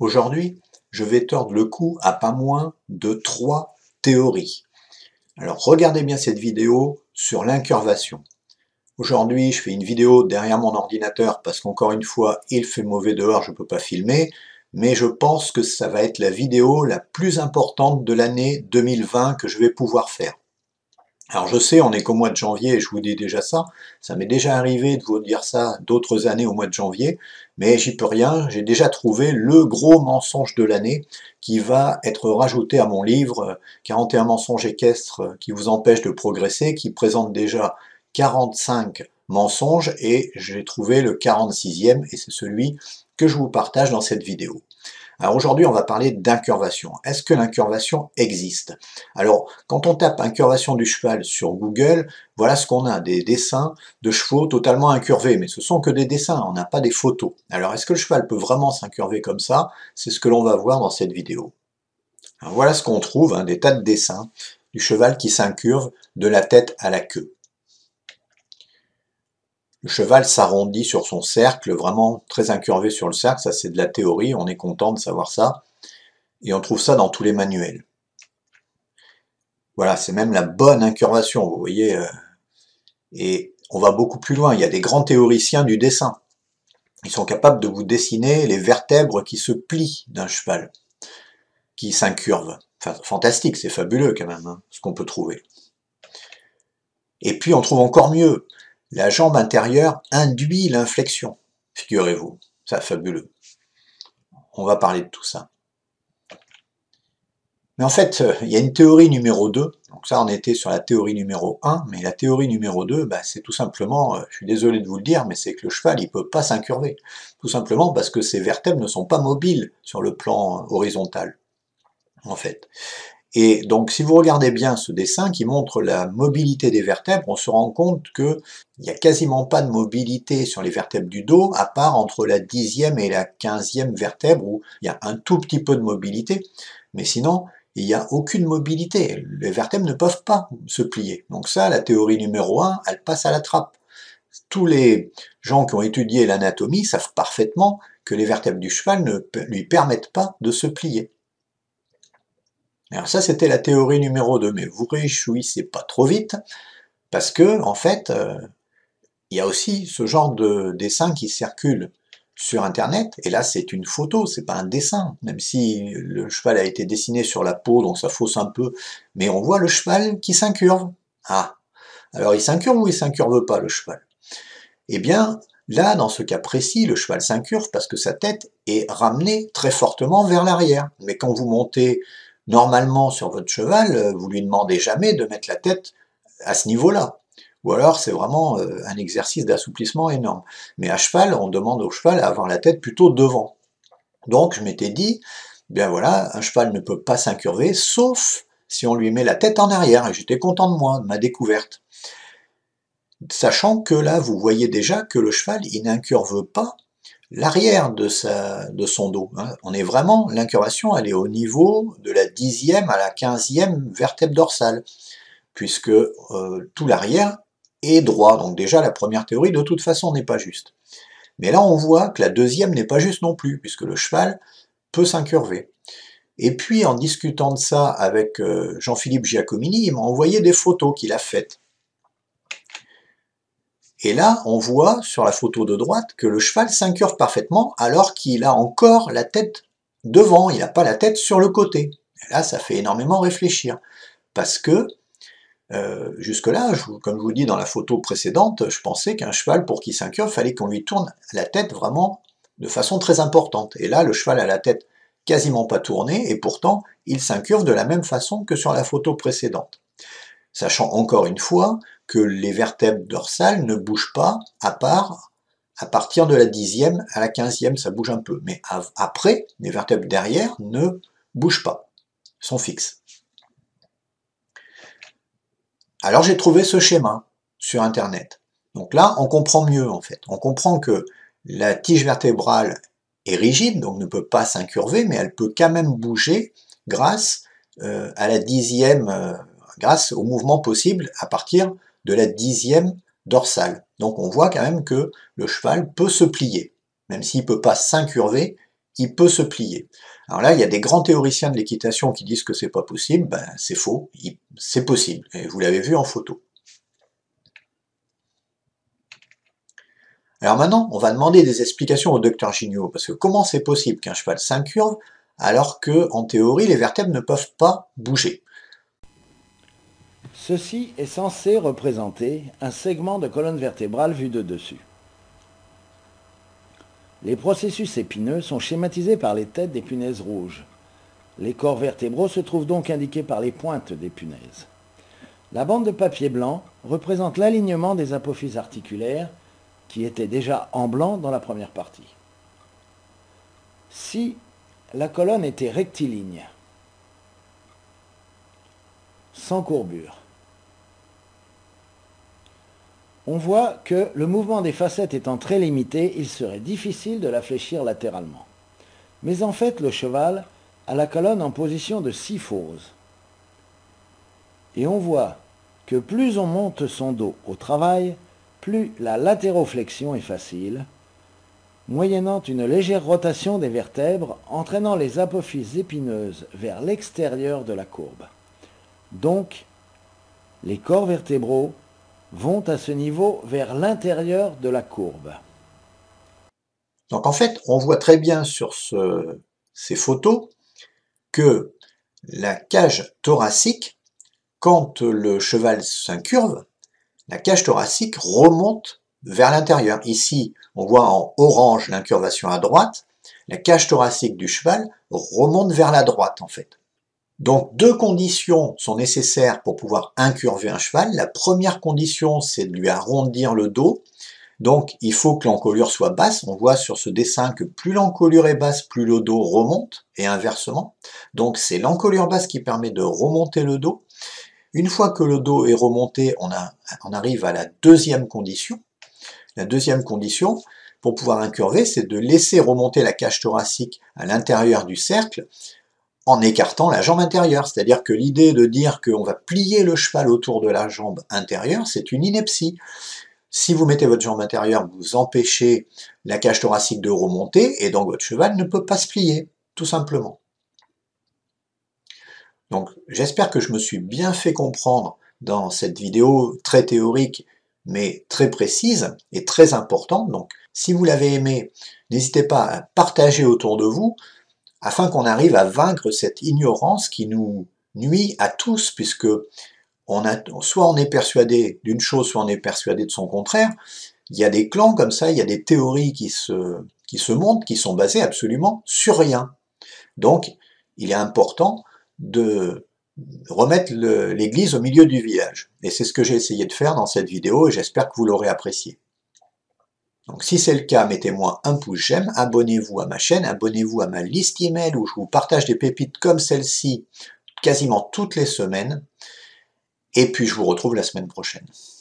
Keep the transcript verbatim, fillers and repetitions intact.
Aujourd'hui, je vais tordre le cou à pas moins de trois théories. Alors regardez bien cette vidéo sur l'incurvation. Aujourd'hui, je fais une vidéo derrière mon ordinateur parce qu'encore une fois, il fait mauvais dehors, je ne peux pas filmer, mais je pense que ça va être la vidéo la plus importante de l'année deux mille vingt que je vais pouvoir faire. Alors je sais, on est qu'au mois de janvier et je vous dis déjà ça, ça m'est déjà arrivé de vous dire ça d'autres années au mois de janvier, mais j'y peux rien, j'ai déjà trouvé le gros mensonge de l'année qui va être rajouté à mon livre quarante et un mensonges équestres qui vous empêchent de progresser, qui présente déjà quarante-cinq mensonges et j'ai trouvé le quarante-sixième et c'est celui que je vous partage dans cette vidéo. Alors aujourd'hui, on va parler d'incurvation. Est-ce que l'incurvation existe? Alors, quand on tape incurvation du cheval sur Google, voilà ce qu'on a, des dessins de chevaux totalement incurvés, mais ce sont que des dessins, on n'a pas des photos. Alors, est-ce que le cheval peut vraiment s'incurver comme ça? C'est ce que l'on va voir dans cette vidéo. Alors, voilà ce qu'on trouve, hein, des tas de dessins du cheval qui s'incurve de la tête à la queue. Le cheval s'arrondit sur son cercle, vraiment très incurvé sur le cercle, ça c'est de la théorie, on est content de savoir ça. Et on trouve ça dans tous les manuels. Voilà, c'est même la bonne incurvation, vous voyez. Euh, et on va beaucoup plus loin, il y a des grands théoriciens du dessin. Ils sont capables de vous dessiner les vertèbres qui se plient d'un cheval, qui s'incurve. Enfin, fantastique, c'est fabuleux quand même, hein, ce qu'on peut trouver. Et puis on trouve encore mieux, la jambe intérieure induit l'inflexion, figurez-vous, c'est fabuleux. On va parler de tout ça. Mais en fait, il y a une théorie numéro deux, donc ça on était sur la théorie numéro un, mais la théorie numéro deux, bah, c'est tout simplement, je suis désolé de vous le dire, mais c'est que le cheval il peut pas s'incurver. Tout simplement parce que ses vertèbres ne sont pas mobiles sur le plan horizontal, en fait. Et donc si vous regardez bien ce dessin qui montre la mobilité des vertèbres, on se rend compte qu'il n'y a quasiment pas de mobilité sur les vertèbres du dos, à part entre la dixième et la quinzième vertèbre, où il y a un tout petit peu de mobilité, mais sinon, il n'y a aucune mobilité. Les vertèbres ne peuvent pas se plier. Donc ça, la théorie numéro un, elle passe à la trappe. Tous les gens qui ont étudié l'anatomie savent parfaitement que les vertèbres du cheval ne lui permettent pas de se plier. Alors ça, c'était la théorie numéro deux, mais vous réjouissez pas trop vite, parce que, en fait, euh, il y a aussi ce genre de dessin qui circule sur internet, et là c'est une photo, c'est pas un dessin, même si le cheval a été dessiné sur la peau, donc ça fausse un peu, mais on voit le cheval qui s'incurve. Ah, alors il s'incurve ou il s'incurve pas le cheval? Eh bien, là, dans ce cas précis, le cheval s'incurve parce que sa tête est ramenée très fortement vers l'arrière. Mais quand vous montez normalement sur votre cheval, vous lui demandez jamais de mettre la tête à ce niveau-là. Ou alors c'est vraiment euh, un exercice d'assouplissement énorme. Mais à cheval, on demande au cheval à avoir la tête plutôt devant. Donc je m'étais dit, bien voilà, un cheval ne peut pas s'incurver, sauf si on lui met la tête en arrière. Et j'étais content de moi, de ma découverte. Sachant que là, vous voyez déjà que le cheval, il n'incurve pas l'arrière de, sa, de son dos. Hein. On est vraiment, l'incurvation, elle est au niveau de la dixième à la quinzième vertèbre dorsale, puisque euh, tout l'arrière est droit. Donc déjà, la première théorie, de toute façon, n'est pas juste. Mais là, on voit que la deuxième n'est pas juste non plus, puisque le cheval peut s'incurver. Et puis, en discutant de ça avec euh, Jean-Philippe Giacomini, il m'a envoyé des photos qu'il a faites. Et là, on voit sur la photo de droite que le cheval s'incurve parfaitement alors qu'il a encore la tête devant, il n'a pas la tête sur le côté. Et là, ça fait énormément réfléchir. Parce que, euh, jusque-là, je, comme je vous dis dans la photo précédente, je pensais qu'un cheval, pour qu'il s'incurve, il fallait qu'on lui tourne la tête vraiment de façon très importante. Et là, le cheval a la tête quasiment pas tournée, et pourtant, il s'incurve de la même façon que sur la photo précédente. Sachant encore une fois que les vertèbres dorsales ne bougent pas, à part à partir de la dixième à la quinzième, ça bouge un peu. Mais après, les vertèbres derrière ne bougent pas, sont fixes. Alors j'ai trouvé ce schéma sur internet. Donc là, on comprend mieux en fait. On comprend que la tige vertébrale est rigide, donc ne peut pas s'incurver, mais elle peut quand même bouger grâce euh, à la dixième, euh, grâce au mouvement possible à partir de la dixième dorsale. Donc on voit quand même que le cheval peut se plier. Même s'il ne peut pas s'incurver, il peut se plier. Alors là, il y a des grands théoriciens de l'équitation qui disent que c'est pas possible, ben c'est faux, c'est possible, et vous l'avez vu en photo. Alors maintenant, on va demander des explications au docteur Gignot, parce que comment c'est possible qu'un cheval s'incurve alors que, en théorie, les vertèbres ne peuvent pas bouger? Ceci est censé représenter un segment de colonne vertébrale vu de dessus. Les processus épineux sont schématisés par les têtes des punaises rouges. Les corps vertébraux se trouvent donc indiqués par les pointes des punaises. La bande de papier blanc représente l'alignement des apophyses articulaires qui étaient déjà en blanc dans la première partie. Si la colonne était rectiligne, sans courbure, on voit que le mouvement des facettes étant très limité, il serait difficile de la fléchir latéralement. Mais en fait, le cheval a la colonne en position de syphose. Et on voit que plus on monte son dos au travail, plus la latéroflexion est facile, moyennant une légère rotation des vertèbres entraînant les apophyses épineuses vers l'extérieur de la courbe. Donc, les corps vertébraux vont à ce niveau vers l'intérieur de la courbe. Donc en fait, on voit très bien sur ce, ces photos que la cage thoracique, quand le cheval s'incurve, la cage thoracique remonte vers l'intérieur. Ici, on voit en orange l'incurvation à droite, la cage thoracique du cheval remonte vers la droite en fait. Donc deux conditions sont nécessaires pour pouvoir incurver un cheval. La première condition, c'est de lui arrondir le dos. Donc il faut que l'encolure soit basse. On voit sur ce dessin que plus l'encolure est basse, plus le dos remonte, et inversement. Donc c'est l'encolure basse qui permet de remonter le dos. Une fois que le dos est remonté, on, a, on arrive à la deuxième condition. La deuxième condition, pour pouvoir incurver, c'est de laisser remonter la cage thoracique à l'intérieur du cercle, en écartant la jambe intérieure. C'est-à-dire que l'idée de dire qu'on va plier le cheval autour de la jambe intérieure, c'est une ineptie. Si vous mettez votre jambe intérieure, vous empêchez la cage thoracique de remonter, et donc votre cheval ne peut pas se plier, tout simplement. Donc j'espère que je me suis bien fait comprendre dans cette vidéo très théorique, mais très précise et très importante. Donc si vous l'avez aimé, n'hésitez pas à partager autour de vous, afin qu'on arrive à vaincre cette ignorance qui nous nuit à tous, puisque on a, soit on est persuadé d'une chose, soit on est persuadé de son contraire. Il y a des clans comme ça, il y a des théories qui se, qui se montent, qui sont basées absolument sur rien. Donc, il est important de remettre l'église au milieu du village. Et c'est ce que j'ai essayé de faire dans cette vidéo, et j'espère que vous l'aurez apprécié. Donc si c'est le cas, mettez-moi un pouce j'aime, abonnez-vous à ma chaîne, abonnez-vous à ma liste email où je vous partage des pépites comme celle-ci quasiment toutes les semaines. Et puis je vous retrouve la semaine prochaine.